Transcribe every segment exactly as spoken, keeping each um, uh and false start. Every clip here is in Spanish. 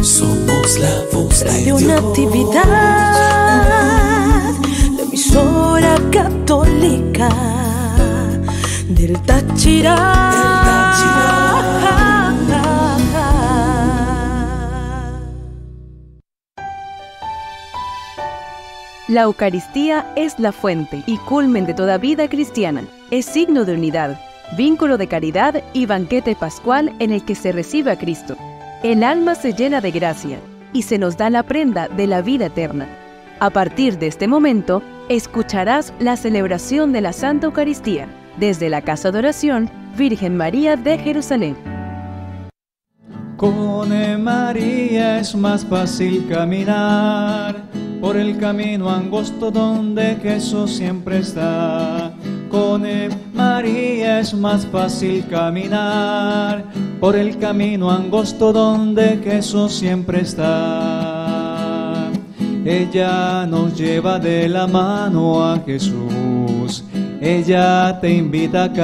Somos la voz de Radio Dios. Natividad, la emisora católica del Táchira. La Eucaristía es la fuente y culmen de toda vida cristiana. Es signo de unidad, vínculo de caridad y banquete pascual en el que se recibe a Cristo. El alma se llena de gracia y se nos da la prenda de la vida eterna. A partir de este momento, escucharás la celebración de la Santa Eucaristía desde la Casa de Oración Virgen María de Jerusalén. Con María es más fácil caminar por el camino angosto donde Jesús siempre está. Con María es más fácil caminar por el camino angosto donde Jesús siempre está. Ella nos lleva de la mano a Jesús. Ella te invita a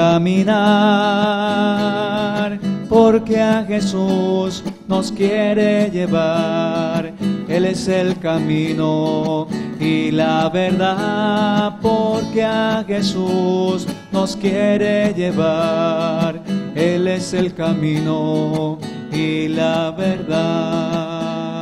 caminar, porque a Jesús nos quiere llevar. Él es el camino y la verdad, porque a Jesús nos quiere llevar. Él es el camino y la verdad.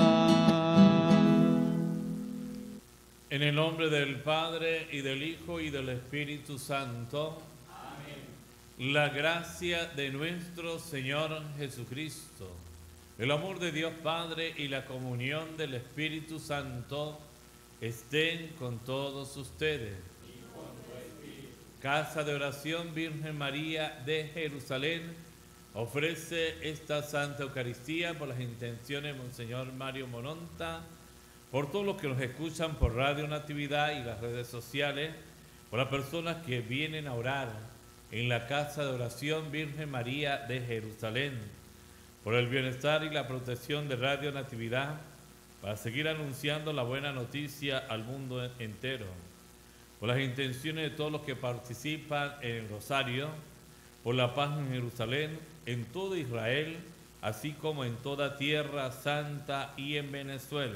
En el nombre del Padre, y del Hijo, y del Espíritu Santo. Amén. La gracia de nuestro Señor Jesucristo, el amor de Dios Padre y la comunión del Espíritu Santo estén con todos ustedes. Y con tu espíritu. Casa de Oración Virgen María de Jerusalén ofrece esta Santa Eucaristía por las intenciones de Monseñor Mario Mononta, por todos los que nos escuchan por Radio Natividad y las redes sociales, por las personas que vienen a orar en la Casa de Oración Virgen María de Jerusalén, por el bienestar y la protección de Radio Natividad, para seguir anunciando la buena noticia al mundo entero, por las intenciones de todos los que participan en el Rosario, por la paz en Jerusalén, en todo Israel, así como en toda Tierra Santa y en Venezuela,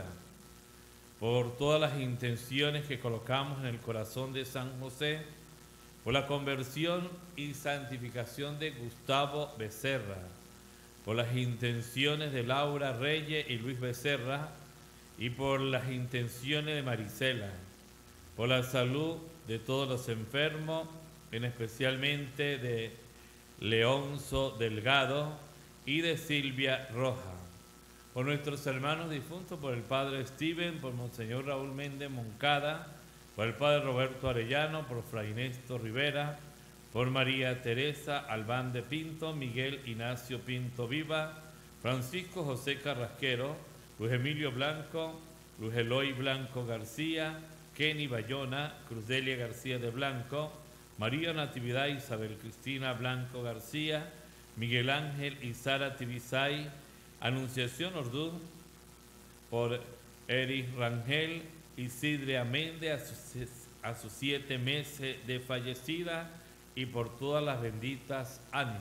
por todas las intenciones que colocamos en el corazón de San José, por la conversión y santificación de Gustavo Becerra, por las intenciones de Laura Reyes y Luis Becerra, y por las intenciones de Marisela, por la salud de todos los enfermos, en especialmente de Leonzo Delgado y de Silvia Roja, por nuestros hermanos difuntos, por el Padre Steven, por Monseñor Raúl Méndez Moncada, por el Padre Roberto Arellano, por Fray Néstor Rivera, por María Teresa Albán de Pinto, Miguel Ignacio Pinto Viva, Francisco José Carrasquero, Luis Emilio Blanco, Luis Eloy Blanco García, Kenny Bayona, Cruzdelia García de Blanco, María Natividad Isabel Cristina Blanco García, Miguel Ángel y Sara Tibisay, Anunciación Orduz, por Eric Rangel y Sidria Méndez a sus, a sus siete meses de fallecida, y por todas las benditas ánimas.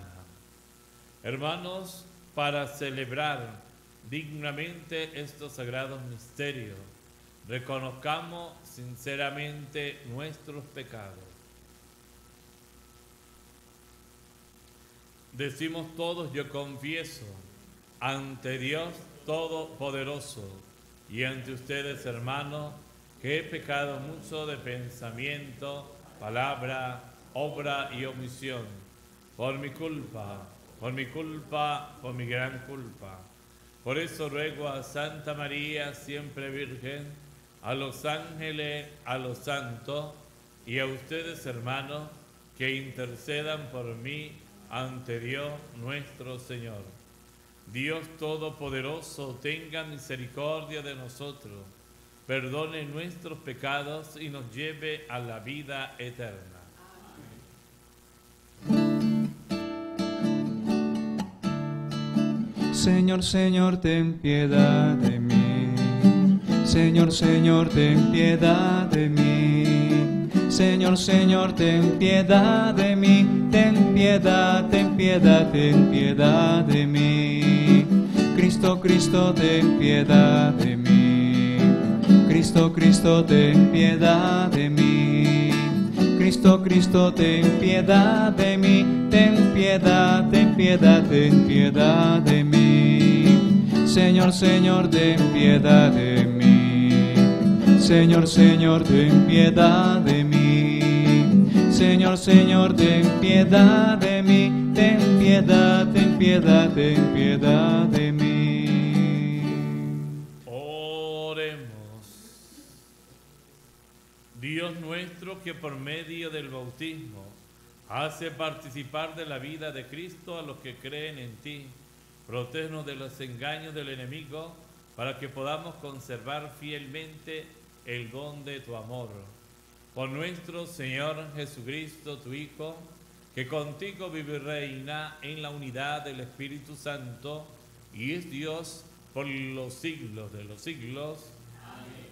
Hermanos, para celebrar dignamente estos sagrados misterios, reconozcamos sinceramente nuestros pecados. Decimos todos: yo confieso ante Dios Todopoderoso y ante ustedes, hermanos, que he pecado mucho de pensamiento, palabra, obra y omisión, por mi culpa, por mi culpa, por mi gran culpa. Por eso ruego a Santa María, siempre Virgen, a los ángeles, a los santos y a ustedes, hermanos, que intercedan por mí ante Dios nuestro Señor. Dios Todopoderoso, tenga misericordia de nosotros, perdone nuestros pecados y nos lleve a la vida eterna. Señor, Señor, ten piedad de mí. Señor, Señor, ten piedad de mí. Señor, Señor, ten piedad de mí. Ten piedad, ten piedad, ten piedad de mí. Cristo, Cristo, ten piedad de mí. Cristo, Cristo, ten piedad de mí. Cristo, Cristo, ten piedad de mí. Ten piedad, ten piedad, ten piedad de mí. Señor, Señor, ten piedad de mí. Señor, Señor, ten piedad de mí. Señor, Señor, ten piedad de mí. Ten piedad, ten piedad, ten piedad de mí. Oremos. Dios nuestro, que por medio del bautismo hace participar de la vida de Cristo a los que creen en ti, protégenos de los engaños del enemigo, para que podamos conservar fielmente el don de tu amor. Por nuestro Señor Jesucristo, tu Hijo, que contigo vive y reina en la unidad del Espíritu Santo, y es Dios por los siglos de los siglos. Amén.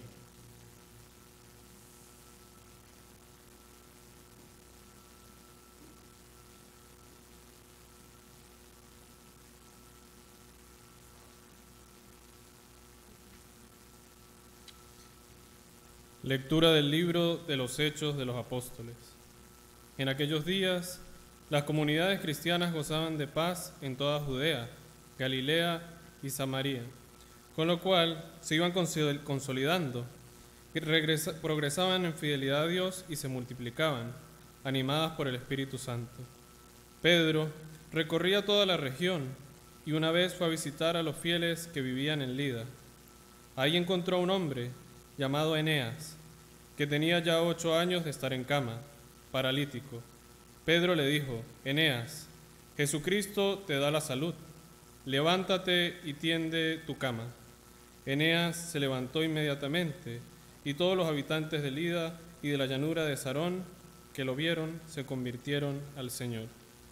Lectura del libro de los Hechos de los Apóstoles. En aquellos días, las comunidades cristianas gozaban de paz en toda Judea, Galilea y Samaria, con lo cual se iban consolidando, regresa, progresaban en fidelidad a Dios y se multiplicaban, animadas por el Espíritu Santo. Pedro recorría toda la región y una vez fue a visitar a los fieles que vivían en Lida. Ahí encontró a un hombre llamado Eneas, que tenía ya ocho años de estar en cama, paralítico. Pedro le dijo: Eneas, Jesucristo te da la salud, levántate y tiende tu cama. Eneas se levantó inmediatamente, y todos los habitantes de Lida y de la llanura de Sarón que lo vieron se convirtieron al Señor.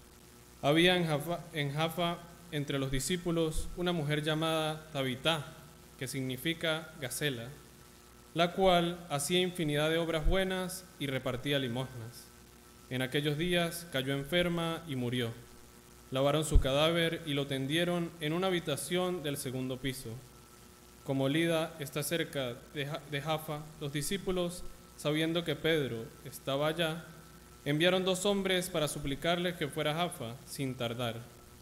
Había en Jaffa, en Jaffa entre los discípulos una mujer llamada Tabitá, que significa Gacela, la cual hacía infinidad de obras buenas y repartía limosnas. En aquellos días cayó enferma y murió. Lavaron su cadáver y lo tendieron en una habitación del segundo piso. Como Lida está cerca de Jaffa, los discípulos, sabiendo que Pedro estaba allá, enviaron dos hombres para suplicarle que fuera a Jaffa sin tardar.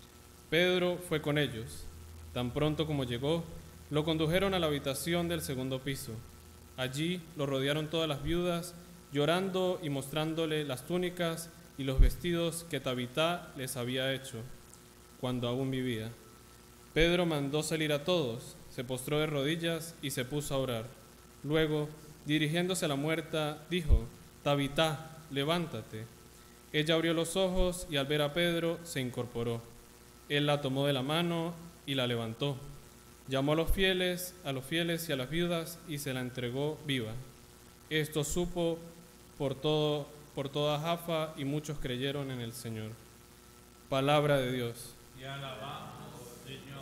Pedro fue con ellos. Tan pronto como llegó, lo condujeron a la habitación del segundo piso. Allí lo rodearon todas las viudas, llorando y mostrándole las túnicas y los vestidos que Tabitá les había hecho cuando aún vivía. Pedro mandó salir a todos, se postró de rodillas y se puso a orar. Luego, dirigiéndose a la muerta, dijo: Tabitá, levántate. Ella abrió los ojos y al ver a Pedro se incorporó. Él la tomó de la mano y la levantó. Llamó a los fieles, a los fieles y a las viudas y se la entregó viva. Esto supo por todo, por toda Jaffa y muchos creyeron en el Señor. Palabra de Dios. Y alabamos, Señor.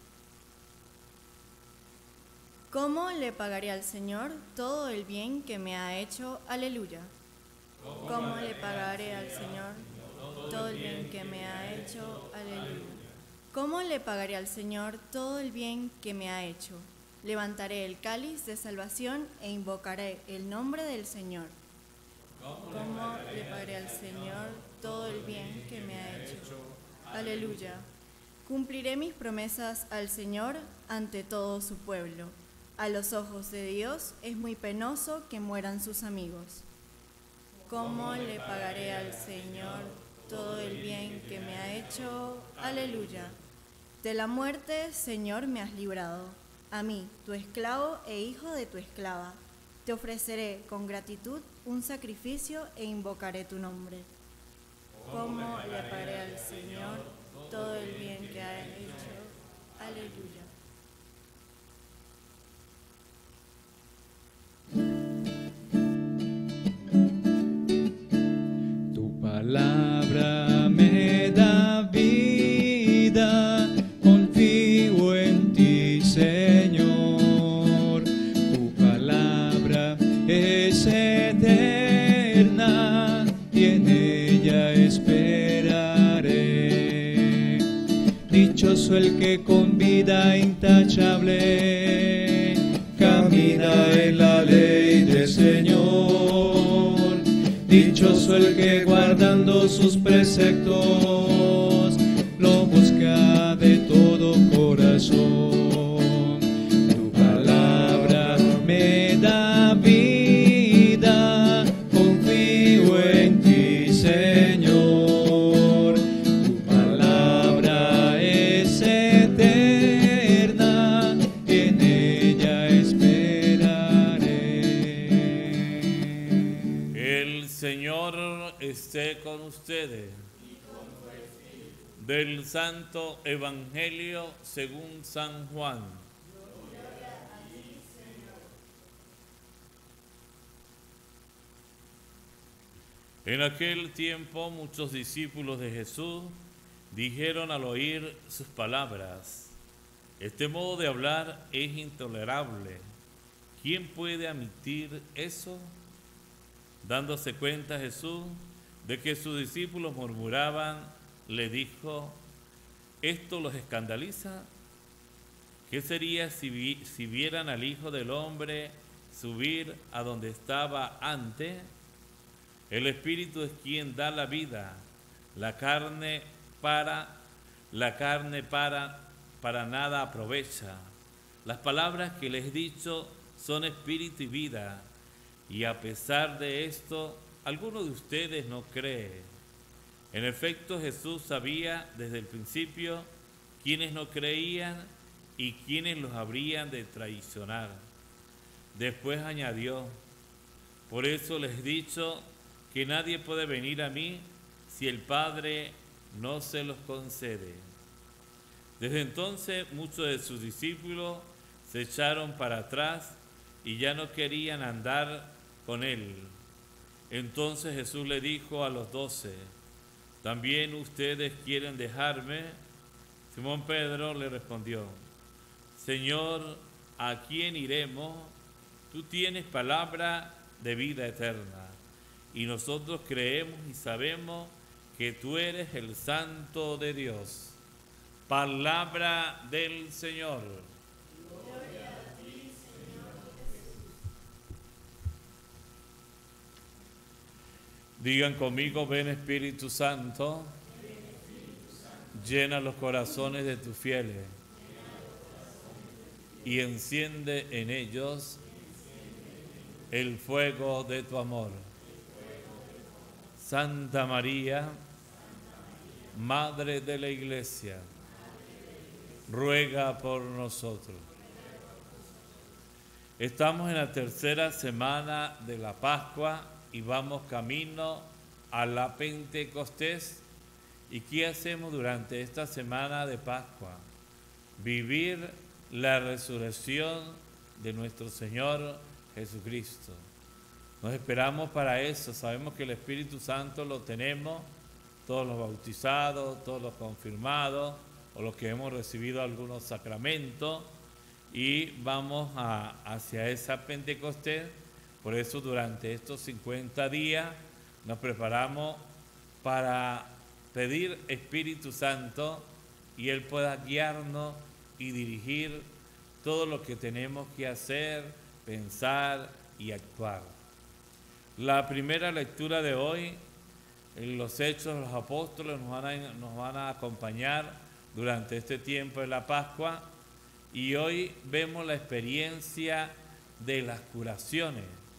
¿Cómo le pagaré al Señor todo el bien que me ha hecho? Aleluya. ¿Cómo le pagaré al Señor todo el bien que me ha hecho? Aleluya. ¿Cómo le pagaré al Señor todo el bien que me ha hecho? Levantaré el cáliz de salvación e invocaré el nombre del Señor. ¿Cómo le pagaré al Señor todo el bien que me ha hecho? Aleluya. Cumpliré mis promesas al Señor ante todo su pueblo. A los ojos de Dios es muy penoso que mueran sus amigos. ¿Cómo le pagaré al Señor todo el bien que me ha hecho? Aleluya. De la muerte, Señor, me has librado. A mí, tu esclavo e hijo de tu esclava, te ofreceré con gratitud un sacrificio e invocaré tu nombre. ¿Cómo le pagaré al Señor todo el bien que ha hecho? Aleluya. Tu palabra me da vida, confío en ti, Señor. Tu palabra es eterna y en ella esperaré. Dichoso el que confía vida intachable, camina en la ley del Señor. Dichoso el que guardando sus preceptos lo busca de todo corazón. Tu palabra me da vida, confío en ti, Señor. Tu palabra es eterna, en ella esperaré. El Señor esté con ustedes. Del Santo Evangelio según San Juan. En aquel tiempo muchos discípulos de Jesús dijeron al oír sus palabras: este modo de hablar es intolerable. ¿Quién puede admitir eso? Dándose cuenta Jesús de que sus discípulos murmuraban, le dijo: ¿esto los escandaliza? ¿Qué sería si, vi, si vieran al Hijo del Hombre subir a donde estaba antes? El Espíritu es quien da la vida, la carne para, la carne para, para nada aprovecha. Las palabras que les he dicho son espíritu y vida, y a pesar de esto, alguno de ustedes no cree. En efecto, Jesús sabía desde el principio quiénes no creían y quiénes los habrían de traicionar. Después añadió: por eso les he dicho que nadie puede venir a mí si el Padre no se los concede. Desde entonces muchos de sus discípulos se echaron para atrás y ya no querían andar con él. Entonces Jesús le dijo a los doce: ¿también ustedes quieren dejarme? Simón Pedro le respondió: Señor, ¿a quién iremos? Tú tienes palabra de vida eterna, y nosotros creemos y sabemos que tú eres el Santo de Dios. Palabra del Señor. Gloria a ti, Señor Jesús. Digan conmigo: ven Espíritu Santo, llena los corazones de tus fieles y enciende en ellos el fuego de tu amor. Santa María, Madre de la Iglesia, ruega por nosotros. Estamos en la tercera semana de la Pascua y vamos camino a la Pentecostés. ¿Y qué hacemos durante esta semana de Pascua? Vivir la resurrección de nuestro Señor Jesucristo. Nos esperamos para eso. Sabemos que el Espíritu Santo lo tenemos, todos los bautizados, todos los confirmados, o los que hemos recibido algunos sacramentos, y vamos a, hacia esa Pentecostés. Por eso durante estos cincuenta días nos preparamos para pedir Espíritu Santo y Él pueda guiarnos y dirigir todo lo que tenemos que hacer, pensar y actuar. La primera lectura de hoy, en los Hechos de los Apóstoles, nos van a, nos van a acompañar durante este tiempo de la Pascua, y hoy vemos la experiencia de las curaciones.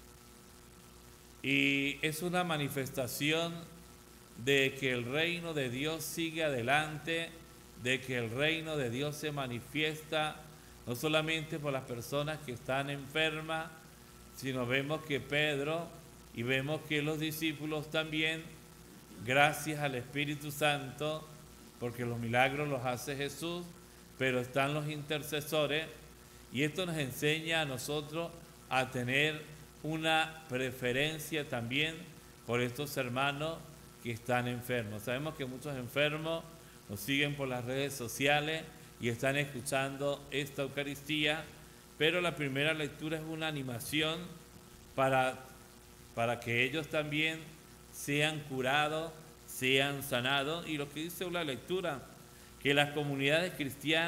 Y es una manifestación de que el reino de Dios sigue adelante, de que el reino de Dios se manifiesta no solamente por las personas que están enfermas, sino vemos que Pedro y vemos que los discípulos también, gracias al Espíritu Santo, porque los milagros los hace Jesús, pero están los intercesores, y esto nos enseña a nosotros a tener una preferencia también por estos hermanos que están enfermos. Sabemos que muchos enfermos nos siguen por las redes sociales y están escuchando esta Eucaristía, pero la primera lectura es una animación para, para que ellos también sean curados, sean sanados. Y lo que dice la lectura, que las comunidades cristianas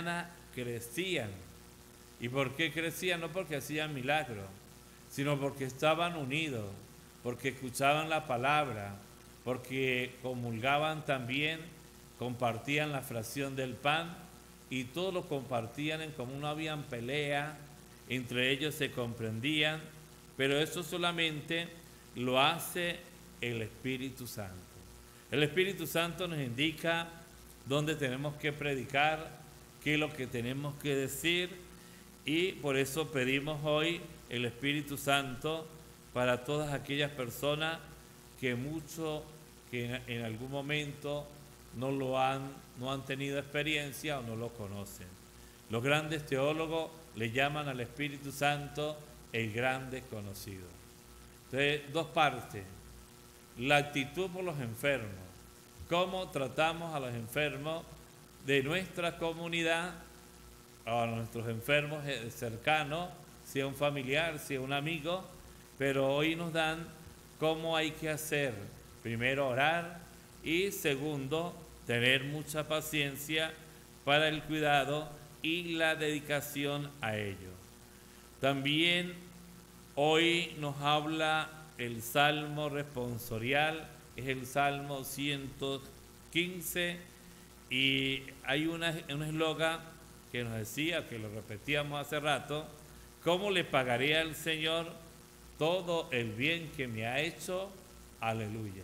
crecían. ¿Y por qué crecían? No porque hacían milagros, sino porque estaban unidos, porque escuchaban la palabra, porque comulgaban también, compartían la fracción del pan y todos lo compartían en común, no habían pelea, entre ellos se comprendían, pero eso solamente lo hace el Espíritu Santo. El Espíritu Santo nos indica dónde tenemos que predicar, qué es lo que tenemos que decir, y por eso pedimos hoy el Espíritu Santo para todas aquellas personas que mucho, que en, en algún momento no lo han, no han tenido experiencia o no lo conocen. Los grandes teólogos le llaman al Espíritu Santo el gran desconocido. Entonces, dos partes. La actitud por los enfermos. Cómo tratamos a los enfermos de nuestra comunidad, a nuestros enfermos cercanos, sea un familiar, sea un amigo, pero hoy nos dan cómo hay que hacer. Primero, orar, y segundo, tener mucha paciencia para el cuidado y la dedicación a ello. También hoy nos habla el Salmo responsorial, es el Salmo ciento quince, y hay una, un eslogan que nos decía, que lo repetíamos hace rato: ¿cómo le pagaré al Señor todo el bien que me ha hecho? Aleluya.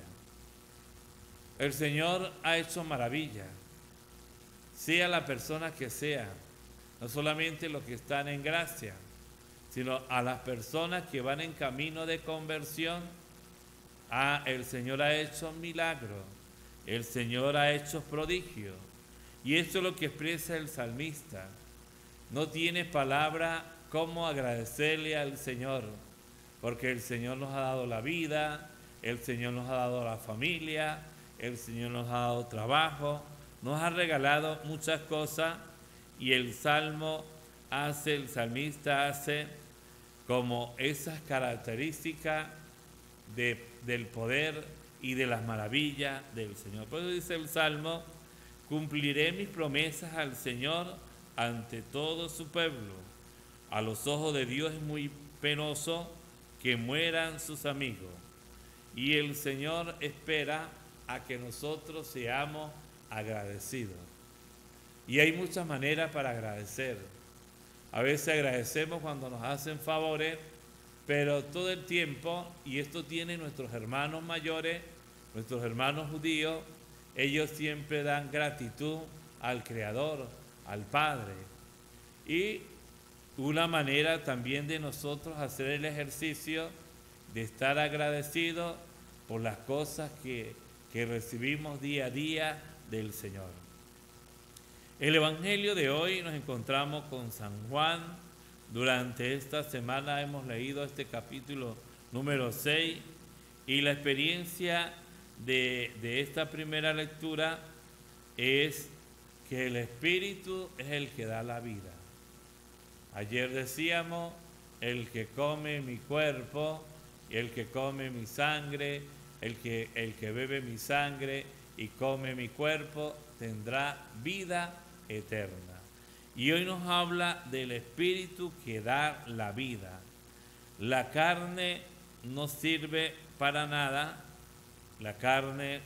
El Señor ha hecho maravilla, sea la persona que sea, no solamente los que están en gracia, sino a las personas que van en camino de conversión. Ah, el Señor ha hecho milagros, el Señor ha hecho prodigios, y esto es lo que expresa el salmista. No tiene palabra cómo agradecerle al Señor, porque el Señor nos ha dado la vida, el Señor nos ha dado la familia, el Señor nos ha dado trabajo, nos ha regalado muchas cosas, y el Salmo hace, el salmista hace como esas características de, del poder y de las maravillas del Señor. Por eso dice el Salmo: cumpliré mis promesas al Señor ante todo su pueblo. A los ojos de Dios es muy penoso que mueran sus amigos, y el Señor espera a que nosotros seamos agradecidos. Y hay muchas maneras para agradecer. A veces agradecemos cuando nos hacen favores, pero todo el tiempo, y esto tienen nuestros hermanos mayores, nuestros hermanos judíos, ellos siempre dan gratitud al Creador, al Padre. Y una manera también de nosotros hacer el ejercicio de estar agradecidos por las cosas que, que recibimos día a día del Señor. El Evangelio de hoy nos encontramos con San Juan. Durante esta semana hemos leído este capítulo número seis, y la experiencia de, de esta primera lectura es que el Espíritu es el que da la vida. Ayer decíamos: el que come mi cuerpo, el que come mi sangre, el que, el que bebe mi sangre y come mi cuerpo, tendrá vida eterna. Y hoy nos habla del Espíritu que da la vida. La carne no sirve para nada, la carne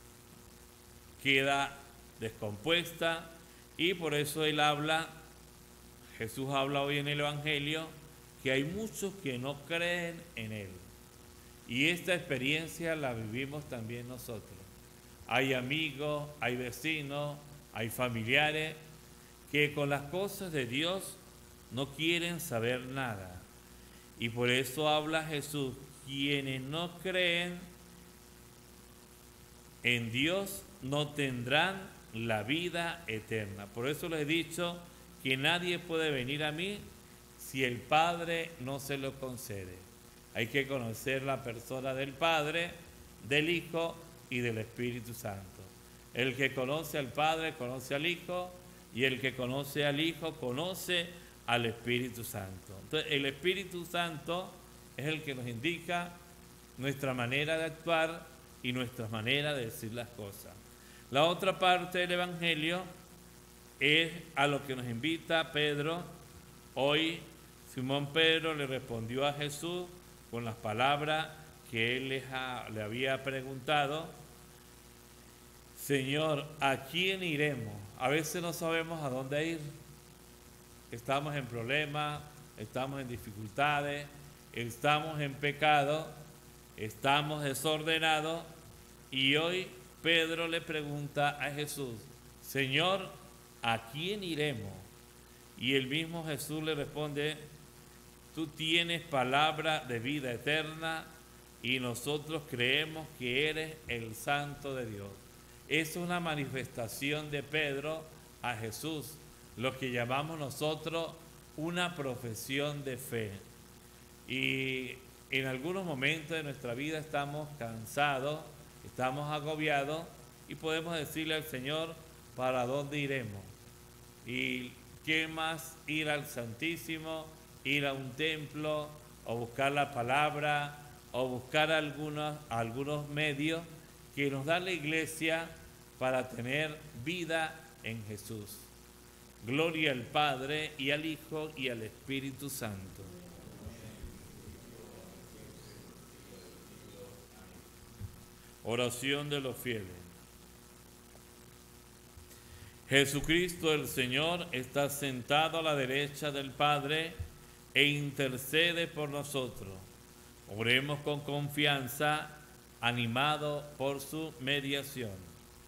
queda descompuesta, y por eso él habla, Jesús habla hoy en el Evangelio, que hay muchos que no creen en él. Y esta experiencia la vivimos también nosotros. Hay amigos, hay vecinos, hay familiares que con las cosas de Dios no quieren saber nada. Y por eso habla Jesús: quienes no creen en Dios no tendrán la vida eterna. Por eso les he dicho que nadie puede venir a mí si el Padre no se lo concede. Hay que conocer la persona del Padre, del Hijo y del Espíritu Santo. El que conoce al Padre conoce al Hijo, y el que conoce al Hijo conoce al Espíritu Santo. Entonces, el Espíritu Santo es el que nos indica nuestra manera de actuar y nuestra manera de decir las cosas. La otra parte del Evangelio es a lo que nos invita Pedro. Hoy Simón Pedro le respondió a Jesús con las palabras que él les ha, le había preguntado. Señor, ¿a quién iremos? A veces no sabemos a dónde ir. Estamos en problemas, estamos en dificultades, estamos en pecado, estamos desordenados, y hoy Pedro le pregunta a Jesús, Señor, ¿a quién iremos? Y el mismo Jesús le responde, tú tienes palabra de vida eterna y nosotros creemos que eres el Santo de Dios. Es una manifestación de Pedro a Jesús, lo que llamamos nosotros una profesión de fe. Y en algunos momentos de nuestra vida estamos cansados, estamos agobiados y podemos decirle al Señor, ¿para dónde iremos? Y qué más ir al Santísimo, ir a un templo o buscar la palabra o buscar algunos, algunos medios que nos da la Iglesia para tener vida en Jesús. Gloria al Padre y al Hijo y al Espíritu Santo. Oración de los fieles. Jesucristo el Señor está sentado a la derecha del Padre e intercede por nosotros. Oremos con confianza, animado por su mediación.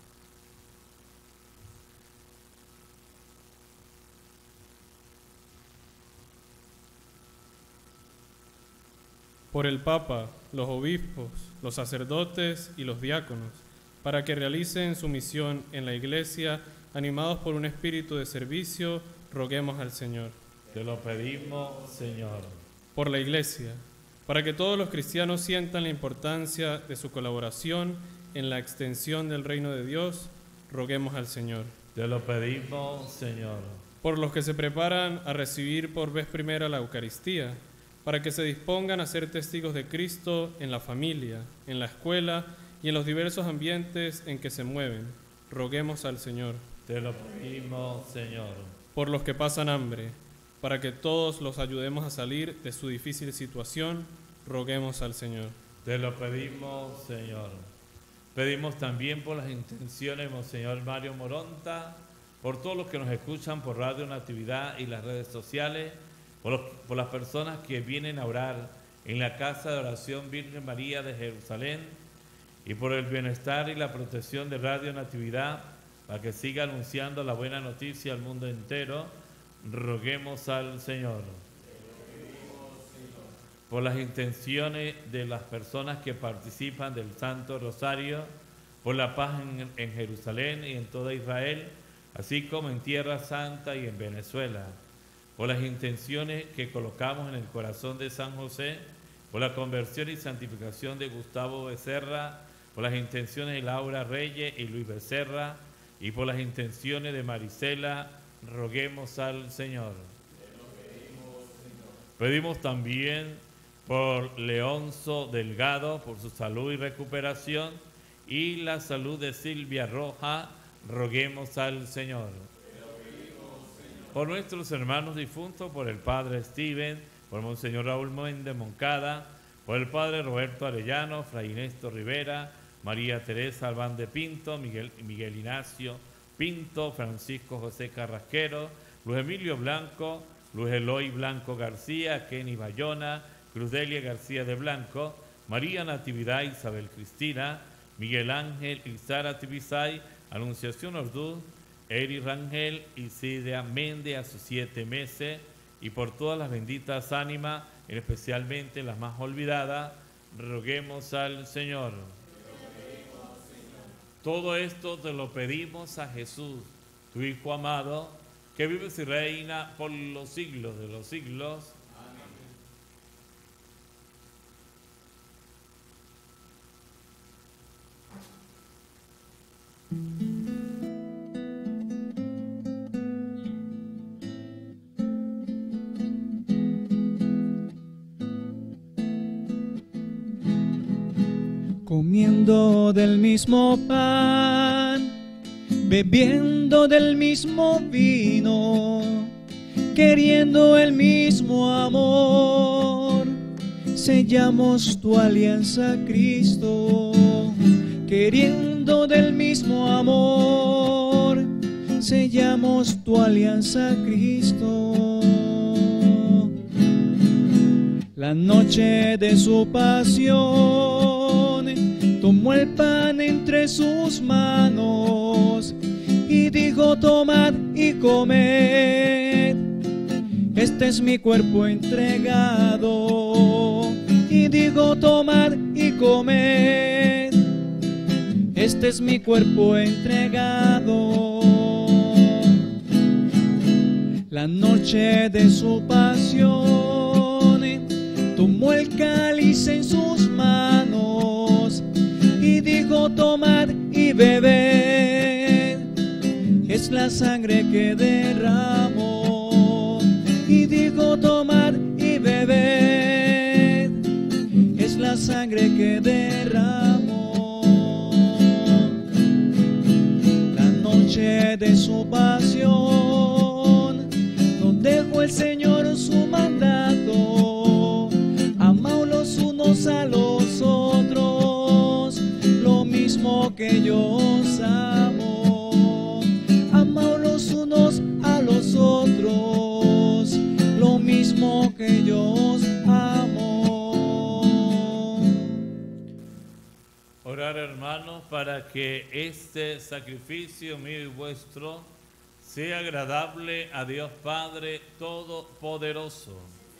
Por el Papa, los obispos, los sacerdotes y los diáconos, para que realicen su misión en la Iglesia, animados por un espíritu de servicio, roguemos al Señor. Te lo pedimos, Señor. Por la Iglesia, para que todos los cristianos sientan la importancia de su colaboración en la extensión del reino de Dios, roguemos al Señor. Te lo pedimos, Señor. Por los que se preparan a recibir por vez primera la Eucaristía, para que se dispongan a ser testigos de Cristo en la familia, en la escuela y en los diversos ambientes en que se mueven. Roguemos al Señor. Te lo pedimos, Señor. Por los que pasan hambre, para que todos los ayudemos a salir de su difícil situación, roguemos al Señor. Te lo pedimos, Señor. Pedimos también por las intenciones de Monseñor Mario Moronta, por todos los que nos escuchan por Radio Natividad y las redes sociales, Por, los, por las personas que vienen a orar en la Casa de Oración Virgen María de Jerusalén, y por el bienestar y la protección de Radio Natividad, para que siga anunciando la buena noticia al mundo entero, roguemos al Señor. Por las intenciones de las personas que participan del Santo Rosario, por la paz en, en Jerusalén y en toda Israel, así como en Tierra Santa y en Venezuela, por las intenciones que colocamos en el corazón de San José, por la conversión y santificación de Gustavo Becerra, por las intenciones de Laura Reyes y Luis Becerra, y por las intenciones de Marisela, roguemos al Señor. Pedimos también por Leonzo Delgado, por su salud y recuperación, y la salud de Silvia Roja, roguemos al Señor. Por nuestros hermanos difuntos, por el Padre Steven, por Monseñor Raúl Méndez Moncada, por el Padre Roberto Arellano, Fray Néstor Rivera, María Teresa Albán de Pinto, Miguel, Miguel Ignacio Pinto, Francisco José Carrasquero, Luis Emilio Blanco, Luis Eloy Blanco García, Kenny Bayona, Cruzdelia García de Blanco, María Natividad Isabel Cristina, Miguel Ángel y Sara Tibisay, Anunciación Orduz, Eri Rangel y Cidia Méndez a sus siete meses, y por todas las benditas ánimas, especialmente las más olvidadas, roguemos al Señor. Todo esto te lo pedimos a Jesús, tu Hijo amado, que vives y reina por los siglos de los siglos. Comiendo del mismo pan, bebiendo del mismo vino, queriendo el mismo amor. Sellamos tu alianza, Cristo, queriendo del mismo amor. Sellamos tu alianza, Cristo. La noche de su pasión, tomó el pan entre sus manos y dijo: tomad y comed, este es mi cuerpo entregado. Y dijo: tomad y comed, este es mi cuerpo entregado. La noche de su pasión, tomó el cáliz en sus manos y dijo: tomad y bebed, es la sangre que derramó. Y dijo: tomad y bebed, es la sangre que derramó. La noche de su pasión, nos dejó el Señor su mandato: amaos los unos a los otros, lo mismo que yo os amo. Amaos los unos a los otros, lo mismo que yo os amo. Orar, hermanos, para que este sacrificio mío y vuestro sea agradable a Dios Padre Todopoderoso.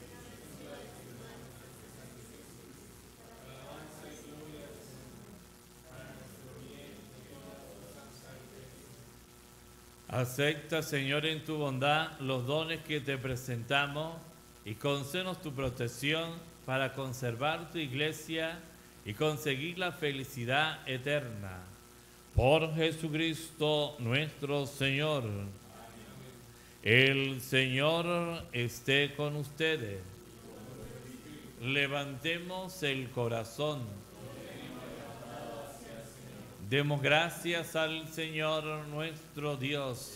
Acepta, Señor, en tu bondad los dones que te presentamos y concédenos tu protección para conservar tu iglesia y conseguir la felicidad eterna. Por Jesucristo nuestro Señor. El Señor esté con ustedes. Levantemos el corazón. Demos gracias al Señor nuestro Dios.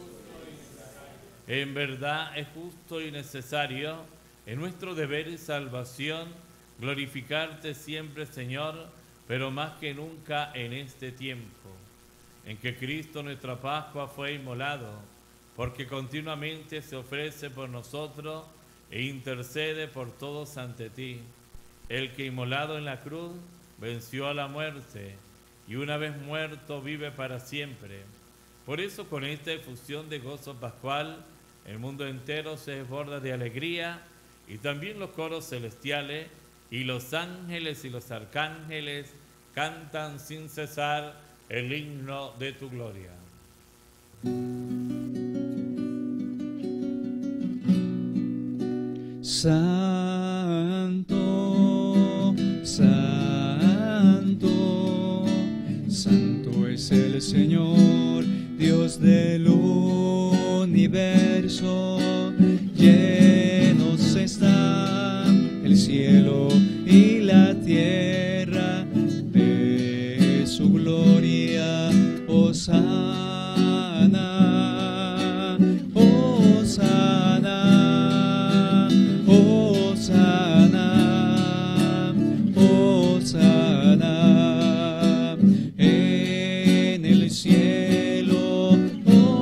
En verdad es justo y necesario, en nuestro deber y salvación, glorificarte siempre, Señor, pero más que nunca en este tiempo, en que Cristo nuestra Pascua fue inmolado, porque continuamente se ofrece por nosotros e intercede por todos ante ti, el que inmolado en la cruz venció a la muerte, y una vez muerto vive para siempre. Por eso, con esta efusión de gozo pascual, el mundo entero se desborda de alegría, y también los coros celestiales, y los ángeles y los arcángeles cantan sin cesar el himno de tu gloria. Santo, santo, santo es el Señor, Dios del universo. Llenos están el cielo y la tierra de su gloria. Hosana, Hosana, Hosana, Hosana en el cielo.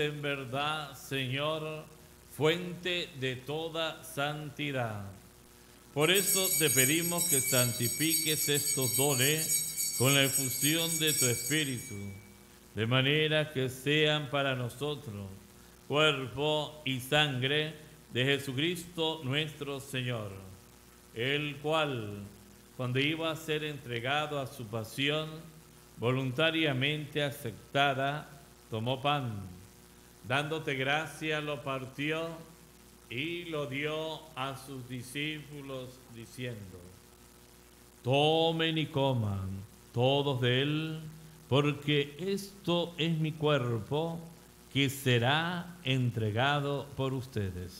en verdad, Señor, fuente de toda santidad. Por eso te pedimos que santifiques estos dones con la efusión de tu Espíritu, de manera que sean para nosotros cuerpo y sangre de Jesucristo nuestro Señor, el cual, cuando iba a ser entregado a su pasión, voluntariamente aceptada, tomó pan, dándote gracia, lo partió y lo dio a sus discípulos, diciendo: tomen y coman todos de él, porque esto es mi cuerpo, que será entregado por ustedes.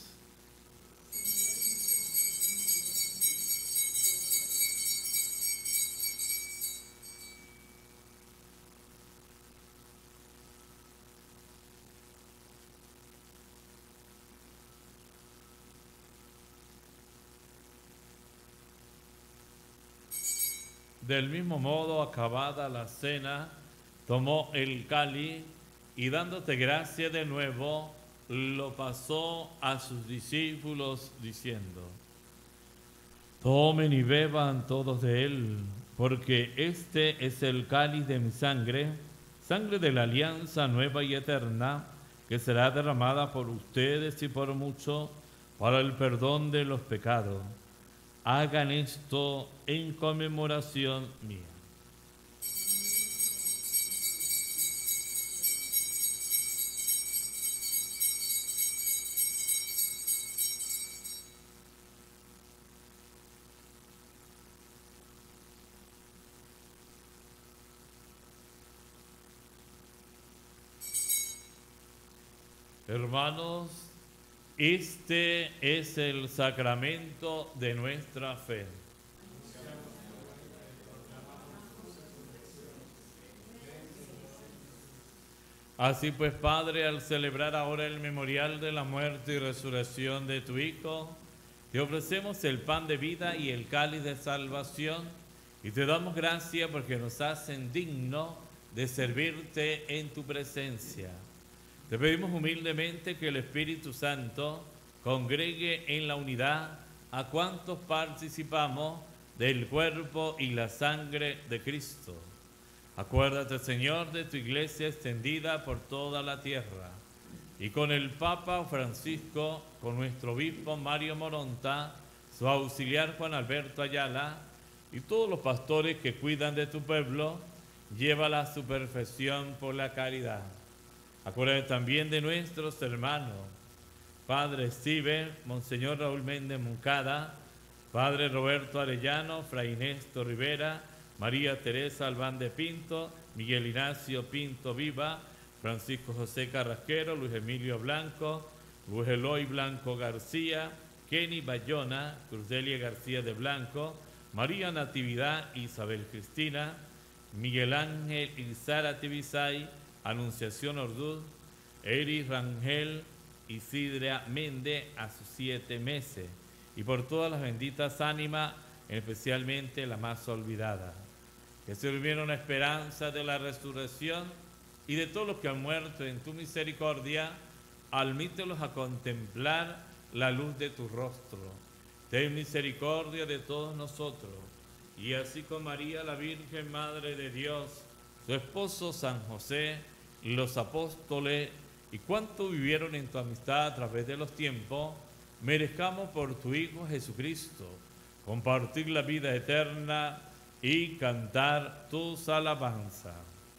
Del mismo modo, acabada la cena, tomó el cáliz y, dándote gracia de nuevo, lo pasó a sus discípulos, diciendo: tomen y beban todos de él, porque este es el cáliz de mi sangre, sangre de la alianza nueva y eterna, que será derramada por ustedes y por muchos para el perdón de los pecados. Hagan esto en conmemoración mía. Hermanos, este es el sacramento de nuestra fe. Así pues, Padre, al celebrar ahora el memorial de la muerte y resurrección de tu Hijo, te ofrecemos el pan de vida y el cáliz de salvación, y te damos gracias porque nos hacen dignos de servirte en tu presencia. Te pedimos humildemente que el Espíritu Santo congregue en la unidad a cuantos participamos del cuerpo y la sangre de Cristo. Acuérdate, Señor, de tu iglesia extendida por toda la tierra, y con el Papa Francisco, con nuestro obispo Mario Moronta, su auxiliar Juan Alberto Ayala, y todos los pastores que cuidan de tu pueblo, llévala a su perfección por la caridad. Acuérdate también de nuestros hermanos, Padre Steve, Monseñor Raúl Méndez Moncada, Padre Roberto Arellano, Fray Néstor Rivera, María Teresa Albán de Pinto, Miguel Ignacio Pinto Viva, Francisco José Carrasquero, Luis Emilio Blanco, Luis Eloy Blanco García, Kenny Bayona, Cruzdelia García de Blanco, María Natividad Isabel Cristina, Miguel Ángel Izara Tibisay, Anunciación Orduz, Eris Rangel Isidra Méndez a sus siete meses, y por todas las benditas ánimas, especialmente la más olvidada, que se durmieron la esperanza de la resurrección, y de todos los que han muerto en tu misericordia, admítelos a contemplar la luz de tu rostro. Ten misericordia de todos nosotros, y así con María, la Virgen Madre de Dios, su esposo San José, los apóstoles, y cuantos vivieron en tu amistad a través de los tiempos, merezcamos por tu Hijo Jesucristo compartir la vida eterna y cantar tus alabanzas.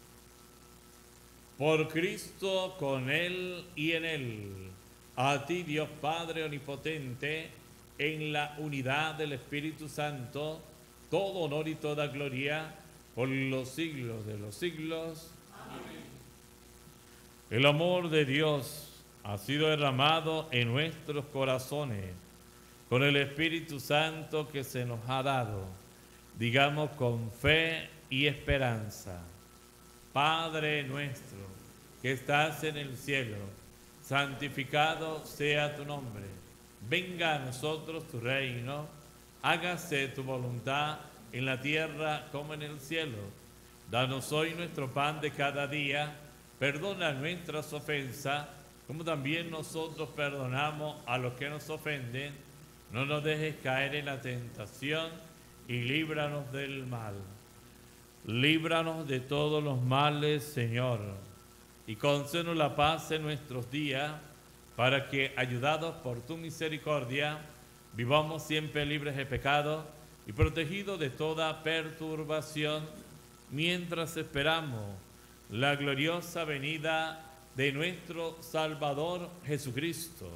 Por Cristo, con Él y en Él, a ti, Dios Padre Omnipotente, en la unidad del Espíritu Santo, todo honor y toda gloria por los siglos de los siglos. Amén. El amor de Dios ha sido derramado en nuestros corazones con el Espíritu Santo que se nos ha dado. Digamos con fe y esperanza: Padre nuestro, que estás en el cielo, santificado sea tu nombre. Venga a nosotros tu reino, hágase tu voluntad en la tierra como en el cielo. Danos hoy nuestro pan de cada día, perdona nuestras ofensas, como también nosotros perdonamos a los que nos ofenden. No nos dejes caer en la tentación y líbranos del mal. Líbranos de todos los males, Señor, y concédenos la paz en nuestros días, para que, ayudados por tu misericordia, vivamos siempre libres de pecado y protegidos de toda perturbación, mientras esperamos la gloriosa venida de nuestro Salvador Jesucristo.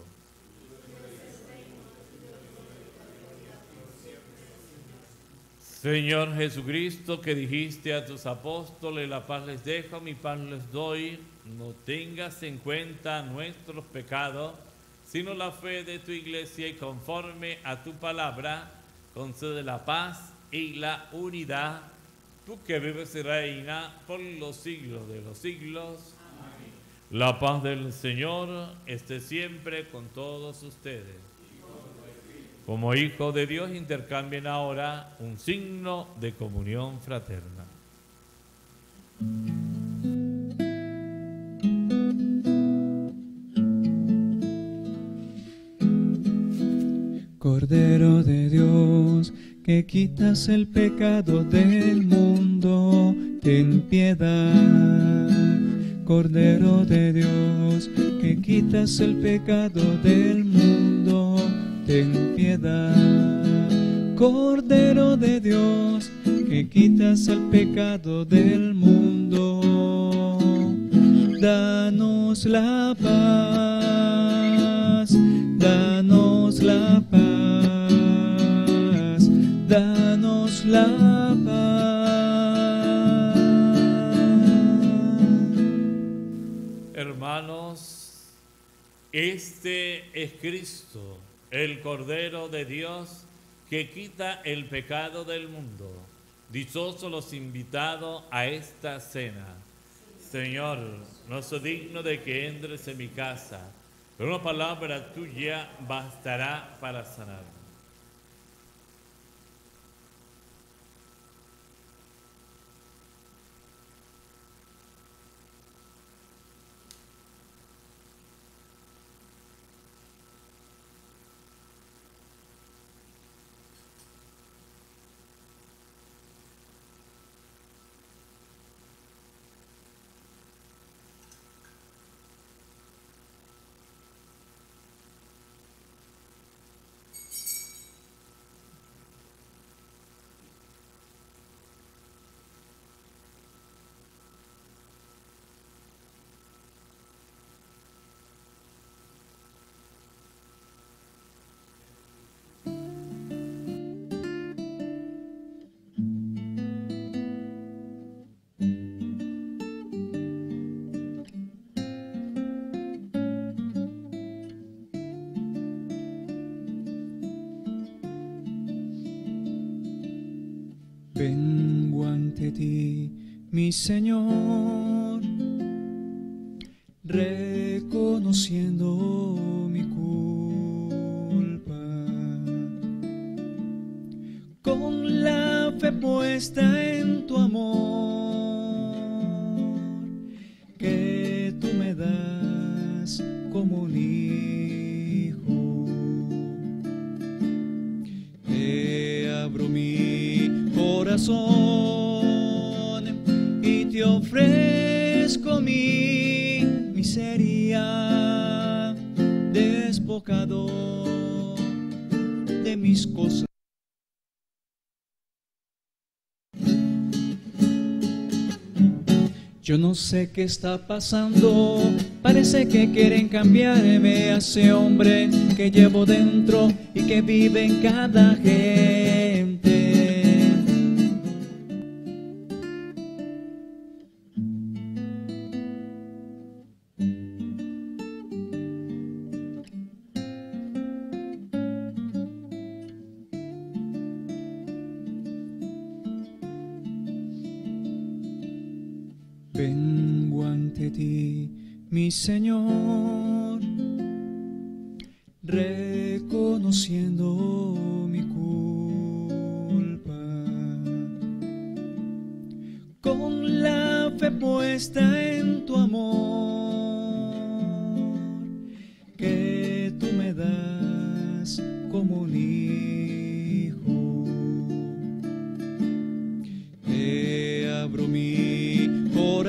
Señor Jesucristo, que dijiste a tus apóstoles, la paz les dejo, mi paz les doy, no tengas en cuenta nuestros pecados, sino la fe de tu iglesia, y conforme a tu palabra, concede la paz y la unidad, tú que vives y reinas por los siglos de los siglos. Amén. La paz del Señor esté siempre con todos ustedes. Como hijos de Dios, intercambien ahora un signo de comunión fraterna. Cordero de Dios, que quitas el pecado del mundo, ten piedad. Cordero de Dios, que quitas el pecado del mundo, ten piedad. Cordero de Dios, que quitas el pecado del mundo, danos la paz, danos la paz, danos la paz. Hermanos, este es Cristo, el Cordero de Dios, que quita el pecado del mundo. Dichosos los invitados a esta cena. Señor, no soy digno de que entres en mi casa, pero una palabra tuya bastará para sanar. Vengo ante ti, mi Señor, reconociendo mi culpa, con la fe puesta en tu amor, que tú me das como un hijo. Te abro mi corazón y te ofrezco mi miseria, despojado de mis cosas. Yo no sé qué está pasando, parece que quieren cambiarme a ese hombre que llevo dentro y que vive en cada gente. Vengo ante ti, mi Señor, reconociendo mi culpa, con la fe puesta en tu amor, un hijo. Te abro mi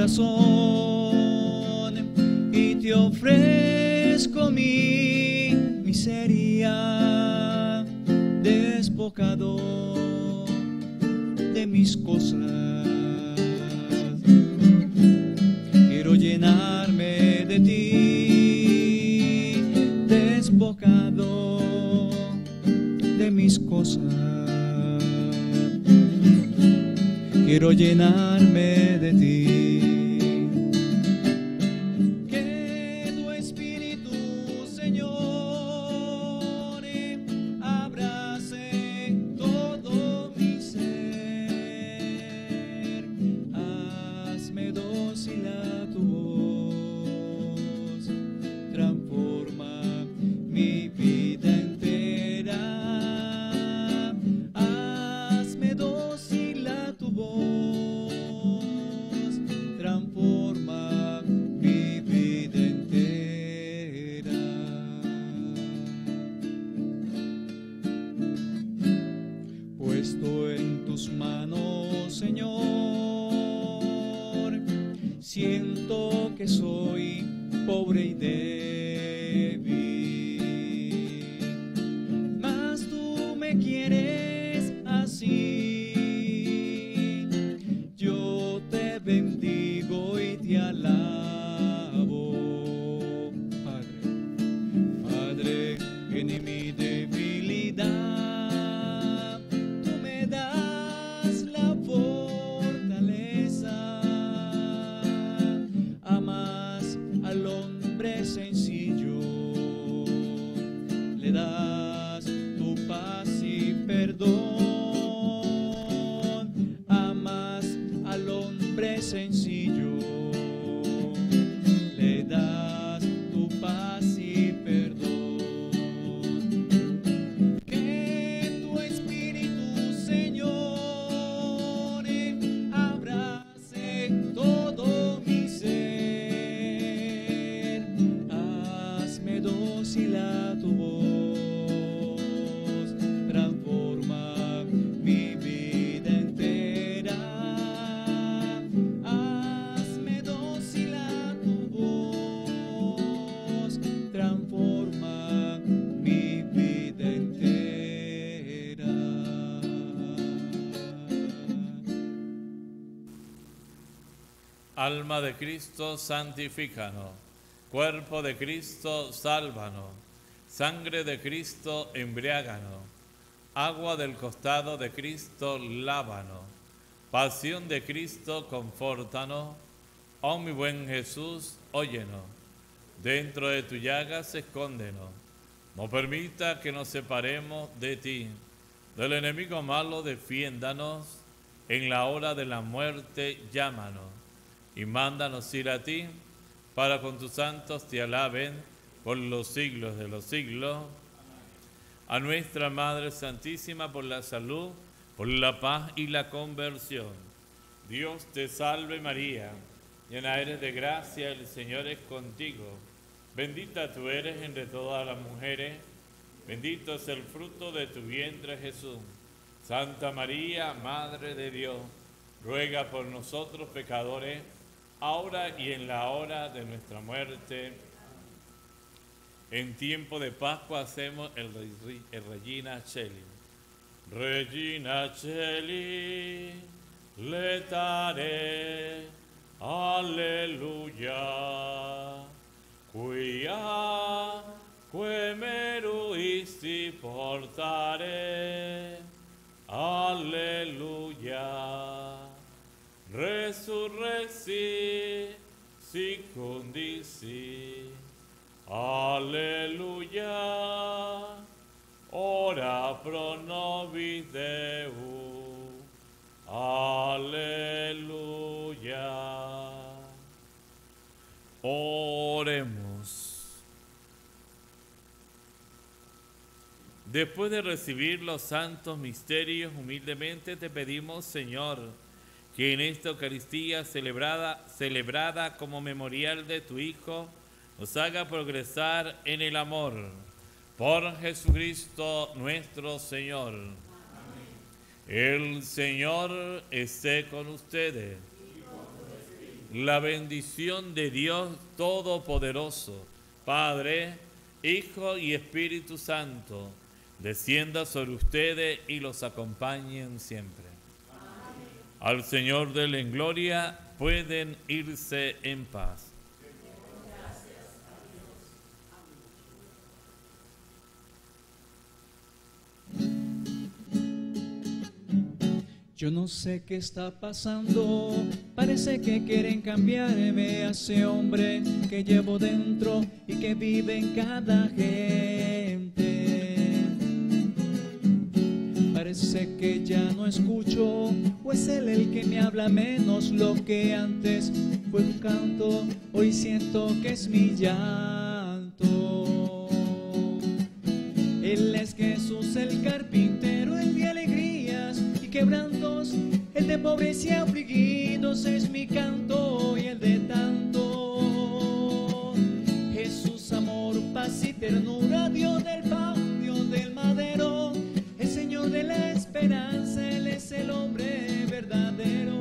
corazón y te ofrezco mi miseria, despojado de mis cosas. Quiero llenarme de ti, despojado de mis cosas. Quiero llenarme de ti. Que tu Espíritu, Señor, abrace todo mi ser. Hazme dócil a tu voz, transforma mi vida entera. Hazme dócil a tu voz, transforma mi vida entera. Puesto en tus manos, Señor, siento que soy pobre y débil, mas tú me quieres así. Yo te bendigo y te alabo, Padre. Padre, en mi debilidad tú me das la fortaleza. Amas al hombre sencillo, le das tu paz y perdón. Amas al hombre sencillo, le das tu paz y perdón. Que tu Espíritu, Señor, abrace todo mi ser. Hazme dócil a tu voz, transforma mi vida entera. Hazme dócil a tu voz, transforma mi vida entera. Alma de Cristo, santifícanos. Cuerpo de Cristo, sálvanos. Sangre de Cristo, embriáganos. Agua del costado de Cristo, lávanos. Pasión de Cristo, confórtanos. Oh mi buen Jesús, óyenos. Dentro de tu llagas, escóndenos. No permita que nos separemos de ti. Del enemigo malo, defiéndanos. En la hora de la muerte, llámanos. Y mándanos ir a ti, para con tus santos te alaben por los siglos de los siglos. A nuestra Madre Santísima, por la salud, por la paz y la conversión. Dios te salve María, llena eres de gracia, el Señor es contigo. Bendita tú eres entre todas las mujeres, bendito es el fruto de tu vientre Jesús. Santa María, Madre de Dios, ruega por nosotros pecadores, ahora y en la hora de nuestra muerte. En tiempo de Pascua hacemos el, el Regina Cheli. Regina Cheli, letare, alleluia, quia que meruisti portare, alleluia. Resurrexi, secundisi, alleluia. Ora pro nobis Deus, aleluya. Oremos. Después de recibir los santos misterios, humildemente te pedimos, Señor, que en esta Eucaristía celebrada, celebrada como memorial de tu Hijo, nos haga progresar en el amor. Por Jesucristo nuestro Señor. Amén. El Señor esté con ustedes. La bendición de Dios Todopoderoso, Padre, Hijo y Espíritu Santo, descienda sobre ustedes y los acompañen siempre. Amén. Al Señor denle en gloria, pueden irse en paz. Yo no sé qué está pasando, parece que quieren cambiarme a ese hombre que llevo dentro y que vive en cada gente. Parece que ya no escucho, o es él el que me habla menos. Lo que antes fue un canto, hoy siento que es mi llanto. Él es Jesús el carpintero, el de alegrías y quebrantos, el de pobres y afligidos es mi canto y el de tanto. Jesús, amor, paz y ternura, Dios del pan, Dios del madero, el Señor de la esperanza, Él es el hombre verdadero.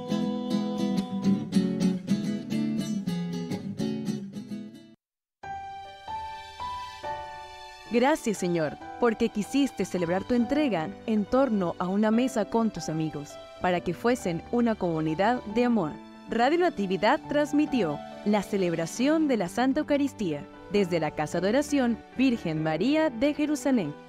Gracias, Señor, porque quisiste celebrar tu entrega en torno a una mesa con tus amigos, para que fuesen una comunidad de amor. Radio Natividad transmitió la celebración de la Santa Eucaristía desde la Casa de Oración Virgen María de Jerusalén.